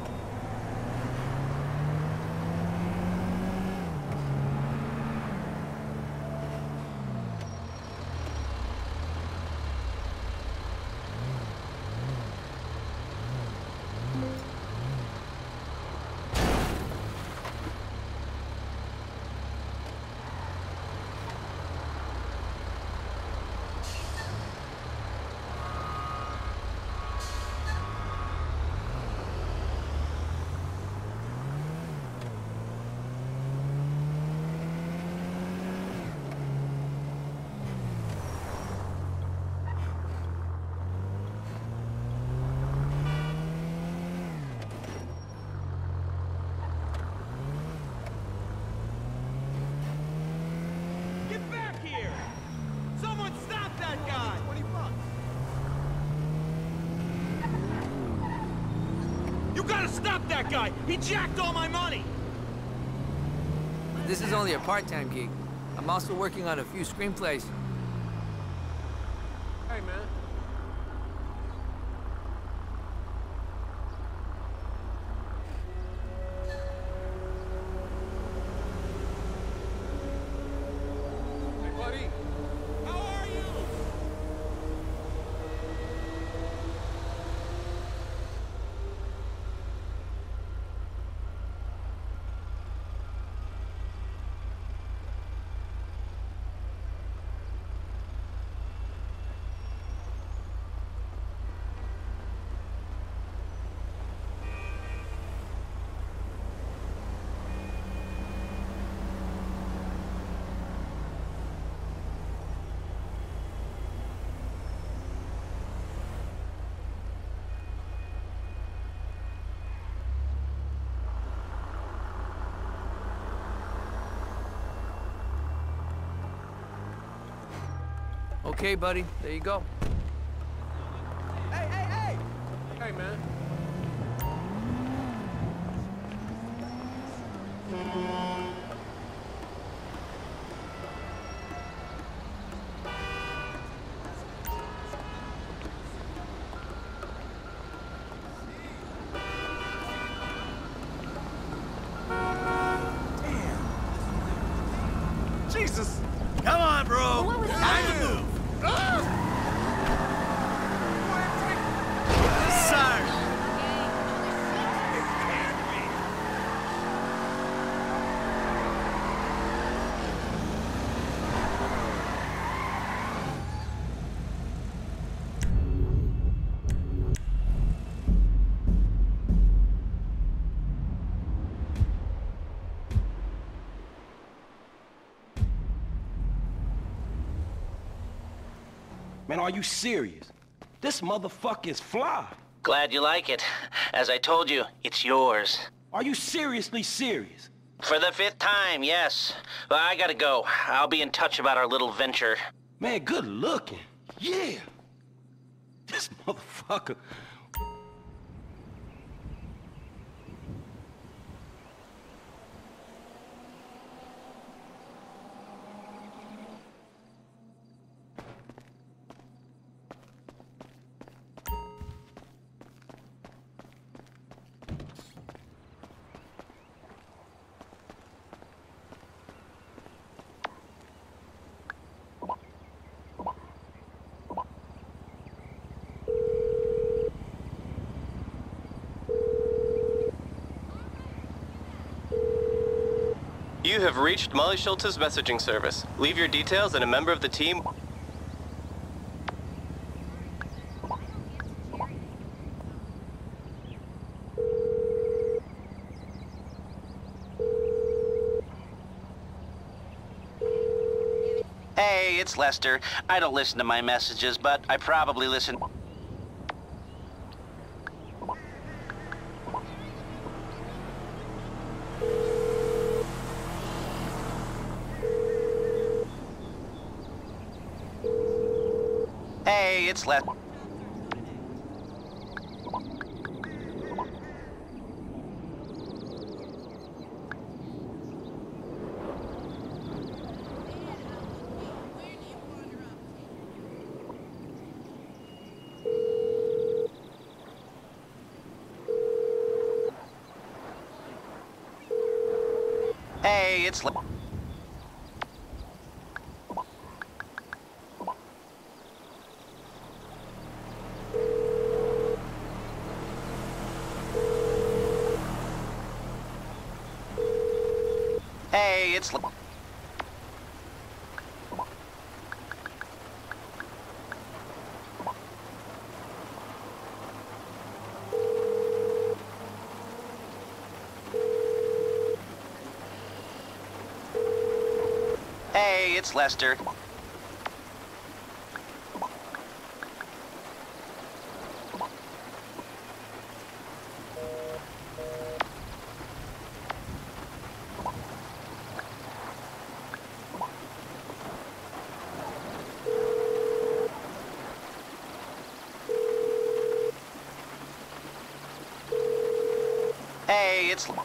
S6: You gotta stop that guy! He jacked all my money!
S12: This is only a part-time gig. I'm also working on a few screenplays. Hey, man.
S6: Hey, buddy. How are you?
S12: Okay, buddy. There you go.
S6: Hey, hey, hey! Hey, man. Jesus!
S2: Come on, bro! Time to move! Sorry.
S1: Man, are you serious? This motherfucker is fly.
S4: Glad you like it. As I told you, it's yours.
S1: Are you seriously serious?
S4: For the fifth time, yes. Well, I gotta go. I'll be in touch about our little venture.
S1: Man, good looking. Yeah. This motherfucker.
S19: You have reached Molly Schultz's messaging service. Leave your details and a member of the team...
S4: Hey, it's Lester. I don't listen to my messages, but I probably listen... Hey, it's left. Hey, it's left. Hey, it's... Hey, it's Lester. Hey, it's...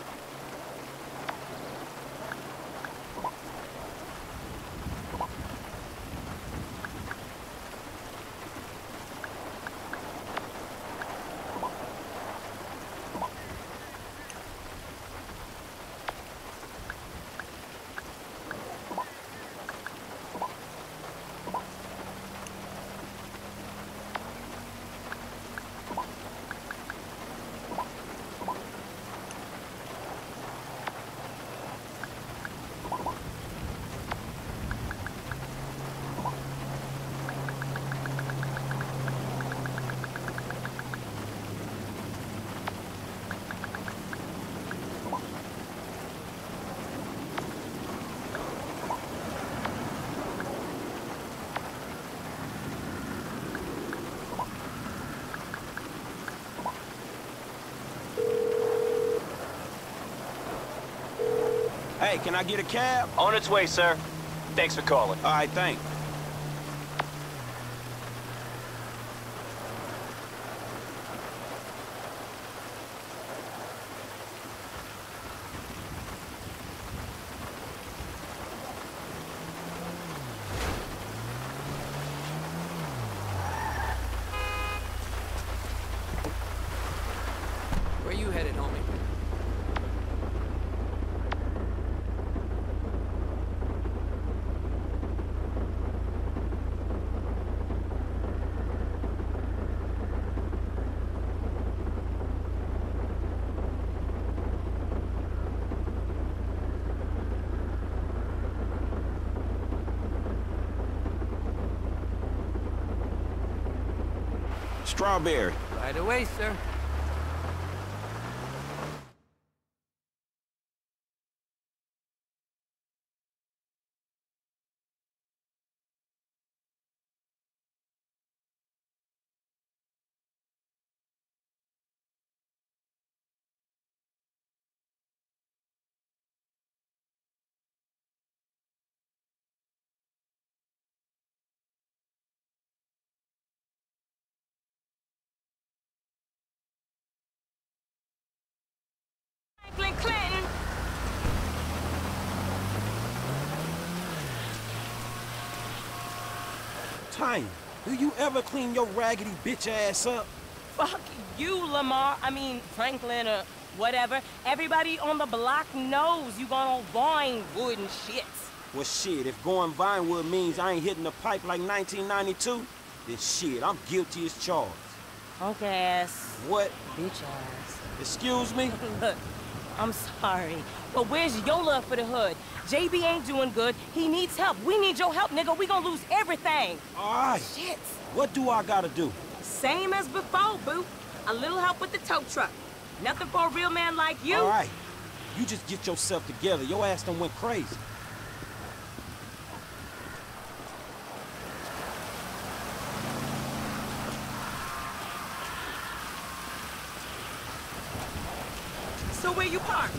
S1: Hey, can I get a cab?
S4: On its way, sir. Thanks for calling.
S1: All right, thanks.
S12: Where you headed, homie?
S1: Strawberry.
S12: Right away, sir.
S5: Franklin Clinton.
S1: Tanya, do you ever clean your raggedy bitch ass up?
S5: Fuck you, Lamar. I mean, Franklin or whatever. Everybody on the block knows you gone on Vinewood and shit.
S1: Well, shit, if going Vinewood means I ain't hitting the pipe like nineteen ninety-two, then shit, I'm guilty as charged.
S5: Punk ass.
S1: What?
S5: Bitch ass.
S1: Excuse me?
S5: Look, I'm sorry, but where's your love for the hood? J B ain't doing good. He needs help. We need your help, nigga. We gonna lose everything.
S1: All right.
S5: Shit.
S1: What do I gotta do?
S5: Same as before, boo. A little help with the tow truck. Nothing for a real man like you.
S1: All right. You just get yourself together. Your ass done went crazy.
S5: So where you park?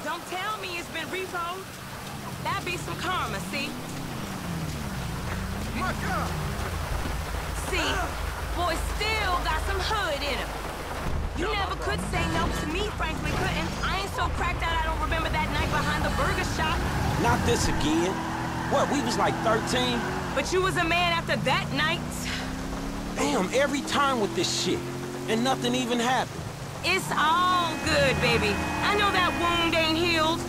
S5: Don't tell me it's been repoed. That'd be some karma, see? See, boy still got some hood in him. You never could say no to me, Franklin couldn't. I ain't so cracked out I don't remember that night behind the burger shop.
S1: Not this again. What, we was like thirteen?
S5: But you was a man after that night.
S1: Damn, every time with this shit. And nothing even happened.
S5: It's all good, baby. I know that wound ain't healed.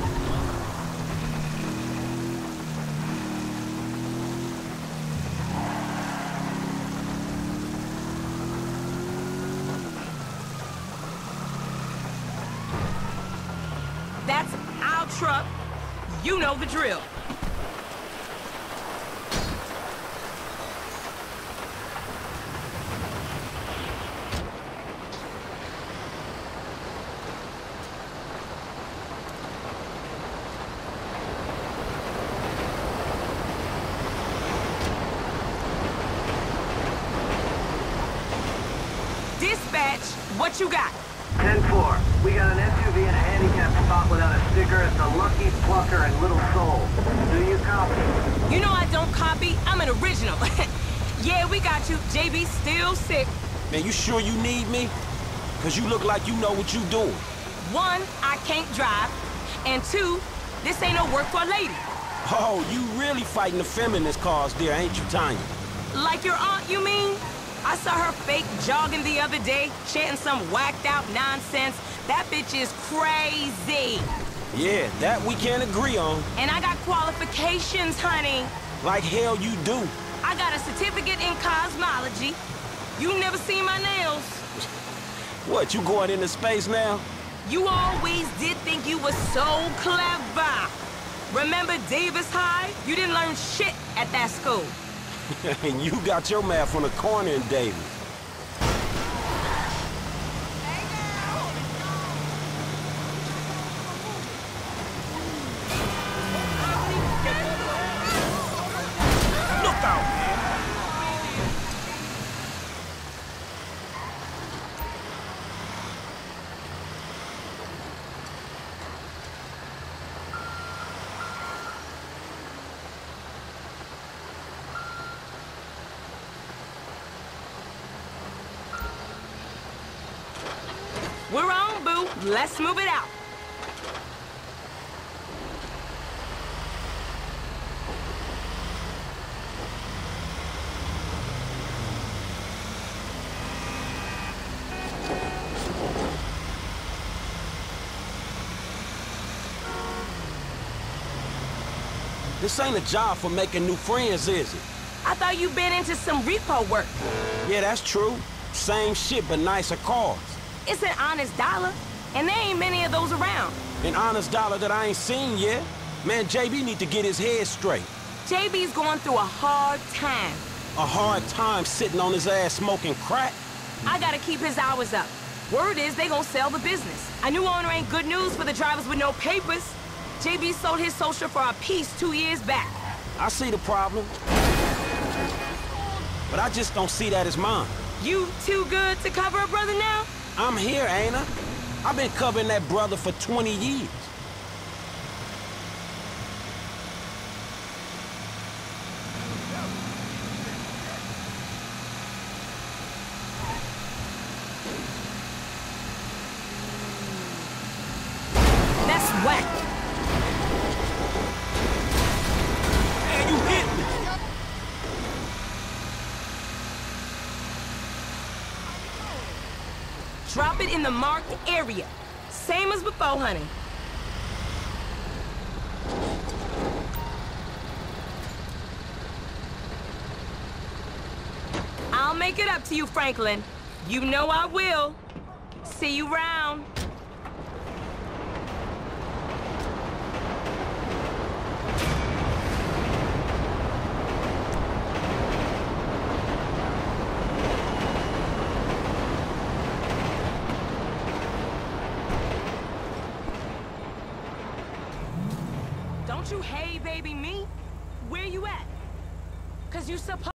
S5: That's our truck. You know the drill. Dispatch, what you got?
S7: ten four. We got an S U V and a handicap spot without a sticker. It's a Lucky Plucker and Little Soul. Do you copy?
S5: You know I don't copy. I'm an original. Yeah, we got you. J B still sick.
S1: Man, you sure you need me? Cause you look like you know what you doing.
S5: One, I can't drive. And two, this ain't no work for a lady.
S1: Oh, you really fighting the feminist cause there, ain't you, Tanya?
S5: Like your aunt, you mean? I saw her fake jogging the other day, chanting some whacked out nonsense. That bitch is crazy.
S1: Yeah, that we can't agree on.
S5: And I got qualifications, honey.
S1: Like hell you do.
S5: I got a certificate in cosmology. You never seen my nails.
S1: What, you going into space now?
S5: You always did think you were so clever. Remember Davis High? You didn't learn shit at that school.
S1: And you got your math from the corner in Davis. Look out, man!
S5: We're on, boo. Let's move it out.
S1: This ain't a job for making new friends, is it?
S5: I thought you'd been into some repo work.
S1: Yeah, that's true. Same shit, but nicer cars.
S5: It's an honest dollar, and there ain't many of those around.
S1: An honest dollar that I ain't seen yet? Man, J B need to get his head straight.
S5: J B's going through a hard time.
S1: A hard time sitting on his ass smoking crack?
S5: I gotta keep his hours up. Word is they gonna sell the business. A new owner ain't good news for the drivers with no papers. J B sold his social for a piece two years back.
S1: I see the problem. But I just don't see that as mine.
S5: You too good to cover a brother now?
S1: I'm here, ain't I? I've been covering that brother for twenty years.
S5: That's whack.
S1: Man, you hit me.
S5: Drop it in the marked area. Same as before, honey. I'll make it up to you, Franklin. You know I will. See you round. Don't you hey baby me? Where you at? Cause you supposed